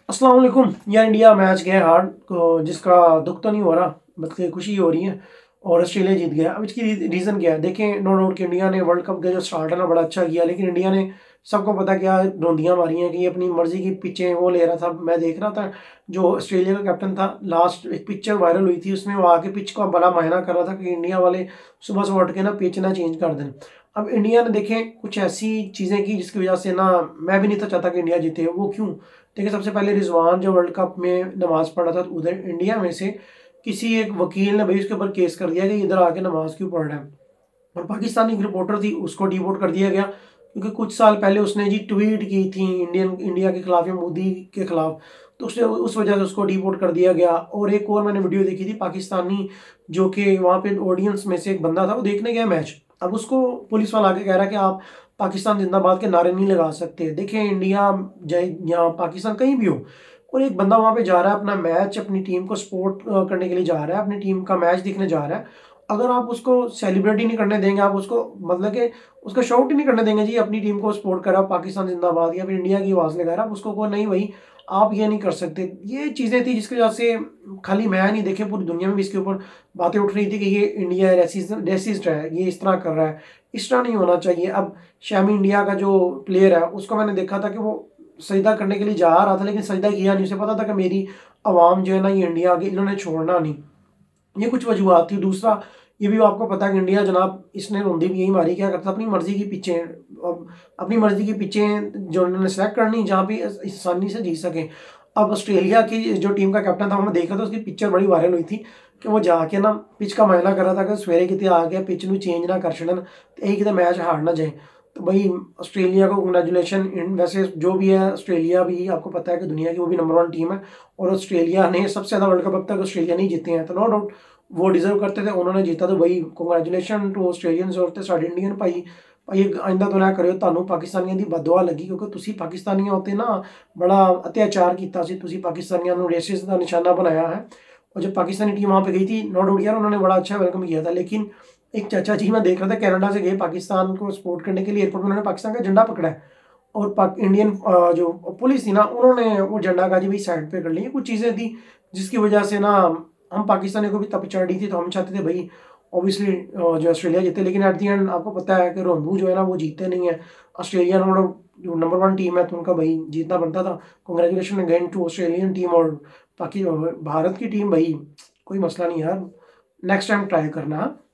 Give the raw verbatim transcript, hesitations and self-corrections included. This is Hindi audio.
अस्सलाम वालेकुम यार। इंडिया मैच गया हार को जिसका दुख तो नहीं हो रहा बल्कि खुशी हो रही है और ऑस्ट्रेलिया जीत गया। अब इसकी रीज़न क्या है? देखें, नो डाउट कि इंडिया ने वर्ल्ड कप का जो स्टार्ट है ना बड़ा अच्छा किया, लेकिन इंडिया ने सबको पता क्या रौंदियाँ मारी हैं कि ये अपनी मर्जी की पिचें वो ले रहा था। मैं देख रहा था जो ऑस्ट्रेलिया का कैप्टन था, लास्ट एक पिक्चर वायरल हुई थी, उसमें वो आके पिच का बड़ा मायना कर रहा था कि इंडिया वाले सुबह सुबह उठ के ना पिच ना चेंज कर दें। अब इंडिया ने देखें कुछ ऐसी चीज़ें की जिसकी वजह से ना मैं भी नहीं था चाहता कि इंडिया जीते। वो क्यों? देखिए, सबसे पहले रिजवान जो वर्ल्ड कप में नमाज पढ़ा था, तो उधर इंडिया में से किसी एक वकील ने भाई उसके ऊपर केस कर दिया कि इधर आके नमाज क्यों पढ़ रहा है। और पाकिस्तानी एक रिपोर्टर थी, उसको डिपोर्ट कर दिया गया क्योंकि कुछ साल पहले उसने जी ट्वीट की थी इंडियन इंडिया के खिलाफ या मोदी के खिलाफ, तो उसने उस वजह से उसको डिपोर्ट कर दिया गया। और एक और मैंने वीडियो देखी थी पाकिस्तानी, जो कि वहाँ पे ऑडियंस में से एक बंदा था, वो देखने गया मैच। अब उसको पुलिस वाला आके कह रहा है कि आप पाकिस्तान जिंदाबाद के नारे नहीं लगा सकते। देखिए, इंडिया चाहे यहाँ पाकिस्तान कहीं भी हो, और एक बंदा वहाँ पे जा रहा है अपना मैच, अपनी टीम को सपोर्ट करने के लिए जा रहा है, अपनी टीम का मैच देखने जा रहा है। अगर आप उसको सेलिब्रेट ही नहीं करने देंगे, आप उसको मतलब कि उसका शाउट ही नहीं करने देंगे जी अपनी टीम को सपोर्ट करा पाकिस्तान जिंदाबाद या फिर इंडिया की आवाज़ लगा रहा, आप उसको को नहीं भाई आप ये नहीं कर सकते। ये चीज़ें थी जिसकी वजह से खाली मैं नहीं, देखे पूरी दुनिया में भी इसके ऊपर बातें उठ रही थी कि ये इंडिया रेसिस्ट है, ये इस तरह कर रहा है, इस तरह नहीं होना चाहिए। अब शमी इंडिया का जो प्लेयर है उसको मैंने देखा था कि वो सजदा करने के लिए जा रहा था, लेकिन सजदा किया नहीं। उसे पता था कि मेरी आवाम जो है ना ये इंडिया की, इन्होंने छोड़ना नहीं। ये कुछ वजूहत थी। दूसरा, ये भी आपको पता है कि इंडिया जनाब इसने रौंदी भी यही मारी, क्या करता अपनी मर्जी की पिचें, अब अपनी मर्जी की पिचें जो उन्होंने सेलेक्ट करनी जहाँ पे आसानी से जीत सकें। अब ऑस्ट्रेलिया की जो टीम का कैप्टन था, मैं देखा था उसकी पिक्चर बड़ी वायरल हुई थी कि वो जाके ना पिच का मायना कर रहा था कि सवेरे कितने आ गया पिच में चेंज ना कर छड़न, तो यही कितने मैच हार ना जाए। तो भाई ऑस्ट्रेलिया को कंग्रेचुलेशन। वैसे जो भी है, ऑस्ट्रेलिया भी आपको पता है कि दुनिया की वो भी नंबर वन टीम है, और ऑस्ट्रेलिया ने सबसे ज़्यादा वर्ल्ड कप अब तक ऑस्ट्रेलिया नहीं जीते हैं, तो नो डाउट वो डिजर्व करते थे, उन्होंने जीता। तो भाई कंग्रेचुलेशन टू ऑस्ट्रेलियंस। और साढ़े इंडियन भाई भाई आइंदा तो ना करो ਤੁਹਾਨੂੰ ਪਾਕਿਸਤਾਨੀਆਂ ਦੀ ਬਦਦੁਆ ਲੱਗੀ, ਕਿਉਂਕਿ ਤੁਸੀਂ ਪਾਕਿਸਤਾਨੀਆਂ ਉੱਤੇ ਨਾ बड़ा अत्याचार किया सी, ਤੁਸੀਂ ਪਾਕਿਸਤਾਨੀਆਂ ਨੂੰ रेसिस्ट का निशाना बनाया है। और जब पाकिस्तानी टीम वहाँ पे गई थी, नो डाउट यार उन्होंने बड़ा अच्छा वेलकम किया था। लेकिन एक चाचा जी मैं देख रहा था कनाडा से गए पाकिस्तान को सपोर्ट करने के लिए, एयरपोर्ट में उन्होंने पाकिस्तान का झंडा पकड़ा है, और पाक इंडियन जो पुलिस थी ना उन्होंने वो झंडा का जी भाई साइड पे कर ली। कुछ चीज़ें थी जिसकी वजह से ना हम पाकिस्तानी को भी तप चढ़ रही थी, तो हम चाहते थे भाई ऑब्वियसली जो ऑस्ट्रेलिया जीते, लेकिन एट दी एंड आपको पता है कि रोहंबू जो है ना वो जीते नहीं है। ऑस्ट्रेलिया नंबर जो नंबर वन टीम है तो उनका भाई जीतना बनता था। Congratulation again to Australian team. और बाकी भारत की टीम भाई कोई मसला नहीं यार, नेक्स्ट टाइम ट्राई करना।